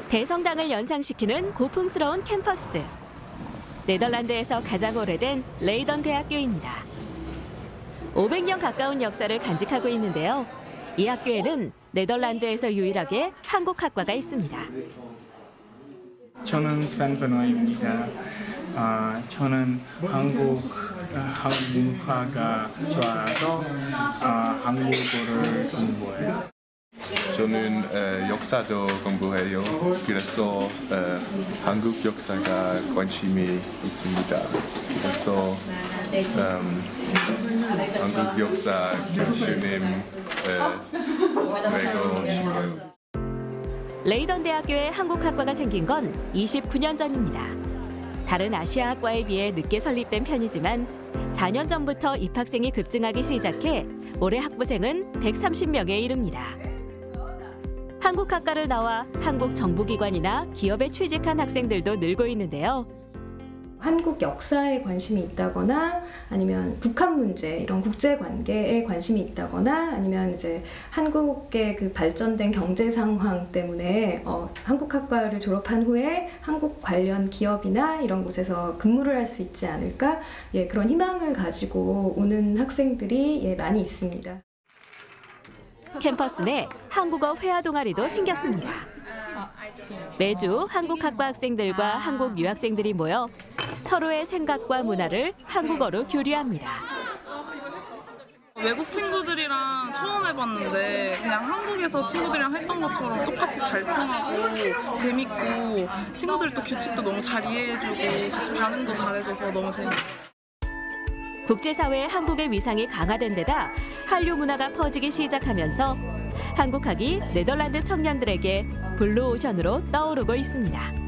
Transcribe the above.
대성당을 연상시키는 고풍스러운 캠퍼스. 네덜란드에서 가장 오래된 레이던 대학교입니다. 500년 가까운 역사를 간직하고 있는데요. 이 학교에는 네덜란드에서 유일하게 한국 학과가 있습니다. 저는 스벤 버노입니다. 저는 한국 문화가 좋아서 한국어를 공부해요. 저는 역사도 공부해요. 그래서 한국 역사가 관심이 있습니다. 그래서 한국 역사 교수님 되고 싶어요. 레이던 대학교에 한국 학과가 생긴 건 29년 전입니다. 다른 아시아 학과에 비해 늦게 설립된 편이지만 4년 전부터 입학생이 급증하기 시작해 올해 학부생은 130명에 이릅니다. 한국 학과를 나와 한국 정부기관이나 기업에 취직한 학생들도 늘고 있는데요. 한국 역사에 관심이 있다거나 아니면 북한 문제 이런 국제 관계에 관심이 있다거나 아니면 이제 한국의 그 발전된 경제 상황 때문에 한국 학과를 졸업한 후에 한국 관련 기업이나 이런 곳에서 근무를 할 수 있지 않을까 그런 희망을 가지고 오는 학생들이 많이 있습니다. 캠퍼스 내 한국어 회화 동아리도 생겼습니다. 매주 한국 학과 학생들과 한국 유학생들이 모여 서로의 생각과 문화를 한국어로 교류합니다. 외국 친구들이랑 처음 해봤는데 그냥 한국에서 친구들이랑 했던 것처럼 똑같이 잘 통하고 재밌고 친구들도 규칙도 너무 잘 이해해주고 같이 반응도 잘해줘서 너무 재밌어요. 국제사회의 한국의 위상이 강화된 데다 한류 문화가 퍼지기 시작하면서 한국학이 네덜란드 청년들에게 블루오션으로 떠오르고 있습니다.